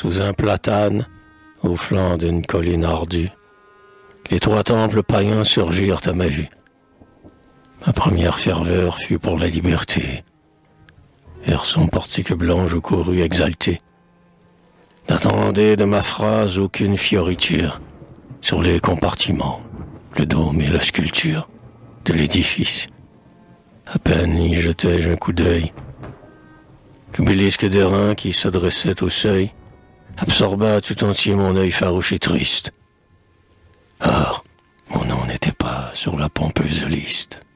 Sous un platane, au flanc d'une colline ardue, les trois temples païens surgirent à ma vue. Ma première ferveur fut pour la liberté. Vers son portique blanc je courus exalté. N'attendez de ma phrase aucune fioriture sur les compartiments, le dôme et la sculpture de l'édifice. À peine y jetai-je un coup d'œil. L'obélisque d'airain qui se dressait au seuil absorba tout entier mon œil farouche et triste. Or, mon nom n'était pas sur la pompeuse liste.